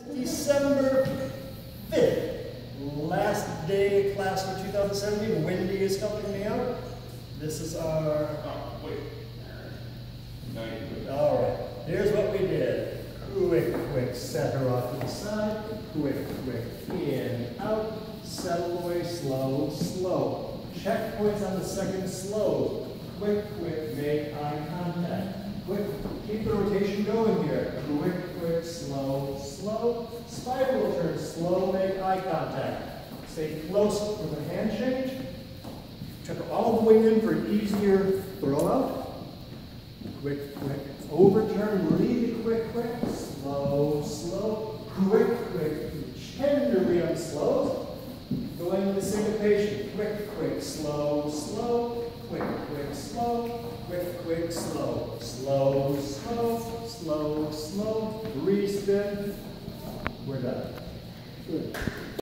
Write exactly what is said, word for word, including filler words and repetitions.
December fifth, last day of class for two thousand seventeen. Wendy is helping me out. This is our... Oh, wait. No, you do it. All right, here's what we did. Quick, quick, set her off to the side. Quick, quick, in, out. Settle away, slow, slow. Checkpoints on the second slow. Quick, quick, make eye contact. Quick, keep the rotation going here. Quick, quick, slow, slow. Spiral turn, slow, make eye contact. Stay close for the hand change. Tuck all the way in for an easier throw out. Quick, quick, overturn, really quick, quick. Slow, slow. Quick, quick, tenderly on slows. Going into syncopation. Quick, quick, slow, slow. Quick, quick, slow. Quick, quick, slow. Slow, slow, slow, slow. Respin. We're done. Good.